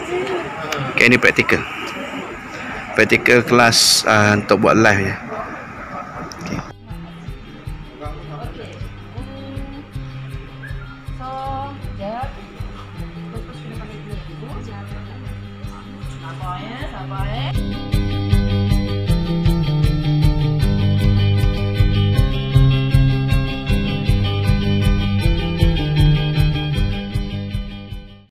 Okay, ni praktikal. Praktikal kelas untuk buat live je. Okay. So, jap. Fokus kena pakai dulu. Sabar ya, sabar ya.